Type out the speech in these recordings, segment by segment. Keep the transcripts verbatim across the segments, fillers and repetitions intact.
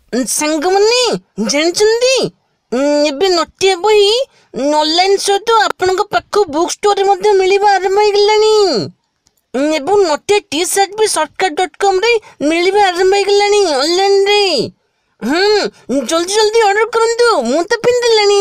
सांगमने जानचंदी एबे नटिया बही ऑनलाइन सहित आपण पाख बुक स्टोर मध्ये मिलवा आरंभ होगलानी एवं नटिया टी शर्ट भी शॉर्टकट डॉट कॉम रे मिलवा आरंभ होगलानी ऑनलाइन रे। हम्म जल्दी जल्दी ऑर्डर करंतु मु तो पिंदलानी।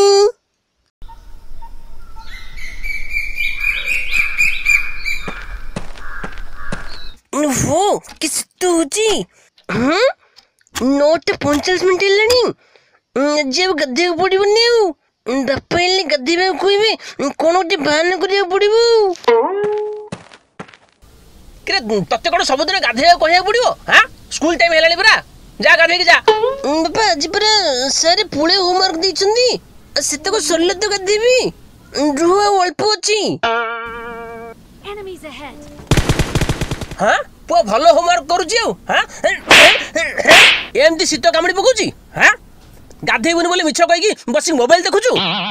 हो किस तो जी हम्म नोट पंचाश मिनट हेलानी जे गद्दे पड़ोनी बापा हेल्ले गद्देवा कहबे कौन गोटे बाहन करा पड़ो तते कौन सबुदिन गाधे कह पड़ो हाँ स्कूल टाइम है पूरा जा गाधे जा बापा आज पूरा सारे पुले होमवर्क देइछंदी सेत को सरले तो गद्देबी रुह अल्प अछि। हाँ पुआ भल होमवर्क करुची हाँ एमती शीत कामुड़ी पकाउची हाँ गाधेबुनी बोली मिछ कहीकि बस मोबाइल देखुचु।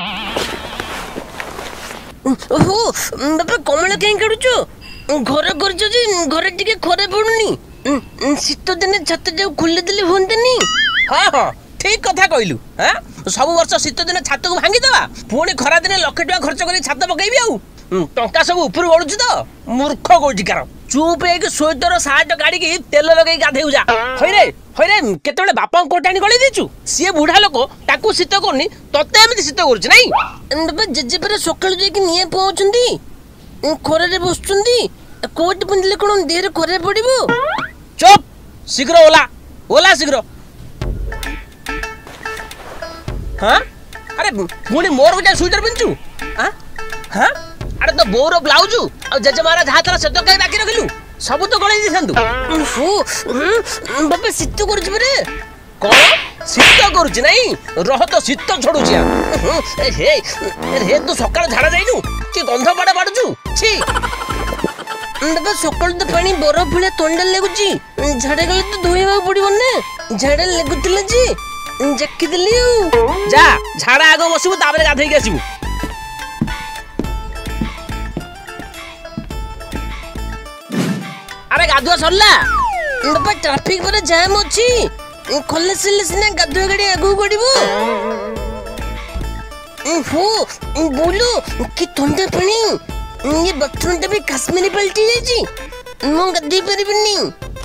ओहो बापा कमला कहीं काढुचो घर करछो जे घर टिके खरे पडुनी शीत दिने छत जाऊ खुले देले होंतनी। हाँ हाँ ठीक कथा कहलु हाँ सब वर्ष शीत दिने छत को भांगी दवा पुणी खरा दिने लक्ष टका खर्च करी छत पकेबी आउ टंका सब ऊपर गड़ुची तो मूर्ख कोटिकार चुप है स्वेटर सार्ट गाड़ी की तेल लगे गाधे जा हईरे हईरे केतबेले बापा कोटाणी गली देचु सी बुढ़ा लोक ताकू शीत करनी तते एमती शीत करूछ नहीं बाबा जेजे पर सकाळ जे कि निया पहुंचंदी खरे रे बसचंदी कोट पिंदले कोन देर खरे पड़िबो। चुप शीघ्र ओला ओला शीघ्र। हाँ अरे पुणी मोर गोटे स्वेटर पिंचु हाँ हाँ अरे तो बोर ब्लाउज और जजमारा जहाँ तरह से तो कहीं बाकी रखलु सब तो गले दिसंतु हो बाबा शीत करूछ बरे कौन शीत करूछ नहीं रह तो शीत छोड़ुछ हे हे तू सकाळ झाड़ा जाइनु कि गंध पड़ा बाडुछु छी बाबा सकाळ तो पानी बरफ भले ठंडा लागुची झाड़ा गले तो धोइबा पड़िबो ने झाड़ा लागुतले जी जक्की देलियो जा झाड़ा आगो बसिबु ताबरे गाधेई के आसिबु। अरे गाधुआ सरला बाबा ट्रैफिक पर जाम अछि खोले सिले सिना गाधुआ गाड़ी आगु गड़िबो हो बोलो कि ठंडा पानी ये बाथरूम टा भी कश्मीरी पलटी जाइछि मु गद्दी परिबनी।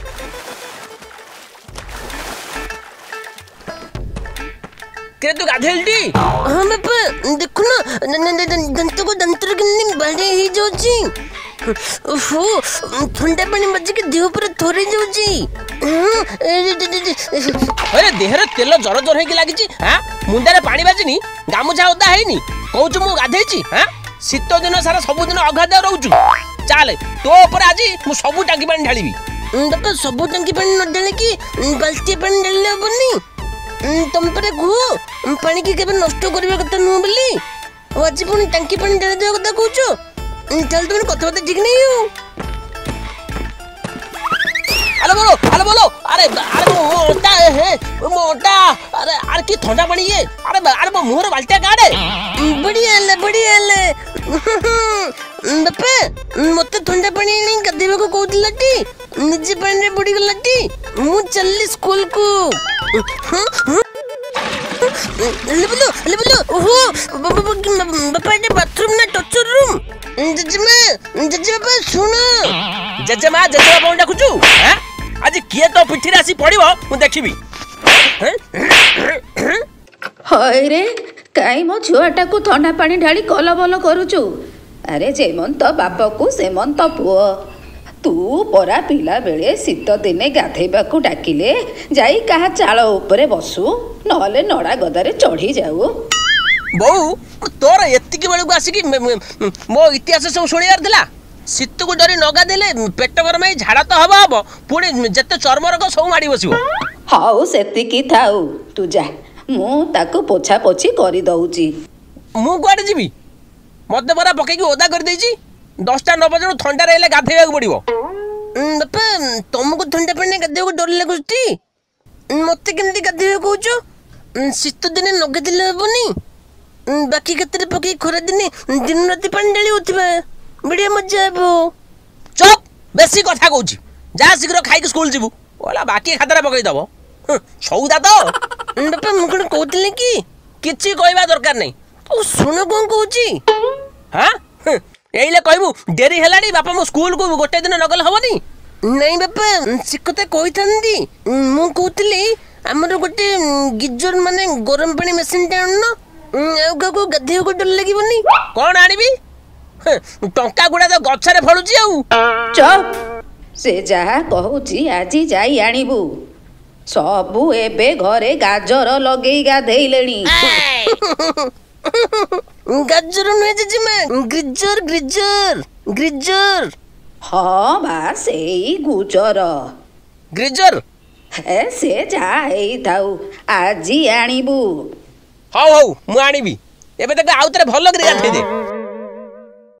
के तू गाधेलटी हां बाबा देखो ना दंत को दंतर किन्नी बड़े ही जाउछि ओहो ठंडा पानी बज के देह पर थोरे जाउछि अरे देहरे तेल जर जर हेकी लागिछि हां मुंडा रे पानी बाजिनी गामुछा ओदा हेनी कहूछु मु गाधेछि हां शीत दिन सारा सब दिन अगाधा रहउछु चल तो ऊपर आज मु सब टांकी पानी ढालिबी। बाबा सब टांकी पानी न ढाले कि बाल्टी पानी ढाले हबनी तुम पर गुह पानी की केबे नष्ट करबे कथा नु बोली आज पुणी टांकी पानी ढाले देबा कथा कहूछु चल तुम कथा बात ठीक नहीं हो। अरे बोलो अरे बोलो अरे अरे मोटा है मोटा अरे अरे की ठंडा पानी ये अरे अरे मो मुहर बाल्टिया गाड़े बढ़िया ले बढ़िया ले बापा मते ठंडा पानी नहीं गदेबे को कहउतलटी निजे पानी रे बुड़ी गलटी मु चलली स्कूल को ले बोलो ले बोलो ओहो बापा ने बाथरूम ना टचर रूम जजमा जजमा सुनो जजमा जजमा बोल डाकुचु हैं आज किए तो पिठी रासी पड़िबो मु देखिबी। हाय रे काई मो छुआटा को ठंडा पानी ढाली कल बल करूचु अरे जेमंत बाप को सेमंत पुओ तू परा पिला बेले शीत दिने गाधेबा को डाकिले जाई कहा चाଳ ऊपर बसु नहले नड़ा गदारे चढ़ी जाऊ। बहु तोर एतिकी बेलू आसिकी मो इतिहास सब शुणियार थिला शीत को डरी नगा देले पेट गरम ही झाड़ा तो हवा हबो पुणी जते चर्म रोग सब माड़ी बसिबो। हाउ सेतिकी थाउ तू जा मु ताको पोछा पोछी करी दउची। मु कुआडे जीवी मते परा पकेकी ओदा कर देची दसटा नौ बजे ठंडा रहले गाधेया पड़िबो। बापा तुमको ठंडा पानी गाधे को डर लागुती मते केमती गाधे कहूचो शीत दिने नगे दिले हबनी बाकी केतरे पके खरा दिने दिन राति पानी डाली होतिबा बढ़िया मजा आबो। चुप बेसी कथा कहूची जा शीघ्र खाई स्कूल जीवु ओला बाकी खातारे पकई दबो ସଉଦା ତ ବାପା ମୁଁ କଣ କହୁଥିଲି କି କିଛି କହିବା ଦରକାର ନାହିଁ। ଓ ଶୁଣ କଣ କହୁଛି ହଁ ଏଇଲେ କହିବୁ ଡେରି ହେଲାଣି ବାପା ମୋ ସ୍କୁଲକୁ ଗୋଟେ ଦିନ ନଗଲେ ହବନି। ନାଇଁ ବାପା ସେ କଥା କହିଥାନ୍ତି। ମୁଁ କହୁଥିଲି ଆମର ଗୋଟେ ଗିଜର ମାନେ ଗରମ ପାଣି ମେସିନଟା ଆଣୁନ, ଆଉ କାହାକୁ ଗାଧେଇବାକୁ ଡର ଲାଗିବନି। କଣ ଆଣିବି? ଟଙ୍କା ଗୁଡା ତ ଗଛରେ ଫଳୁଛି ଆଉ। ଚୁପ୍, ସେ ଯାହା କହୁଛି ଆଜି ଯାଇ ଆଣିବୁ। ସବୁ ଏବେ ଘରେ ଗାଜର ଲଗେଇ ଗାଧେଇଲେଣି। ଗାଜର ନୁହେଁ ଜେଜେମା, ଗ୍ରିଜର ଗ୍ରିଜର ଗ୍ରିଜର। ହଁ ବା ସେଇ ଗୁଜର। ଗ୍ରିଜର? ହେ ସେ ଯାହା ହେଇଥାଉ, ଆଜି ଆଣିବୁ। ହଉ ହଉ ମୁଁ ଆଣିବି। ଏବେ ତାକୁ ଆଉଥରେ ଭଲ କରି ଗାଧେଇ ଦେ।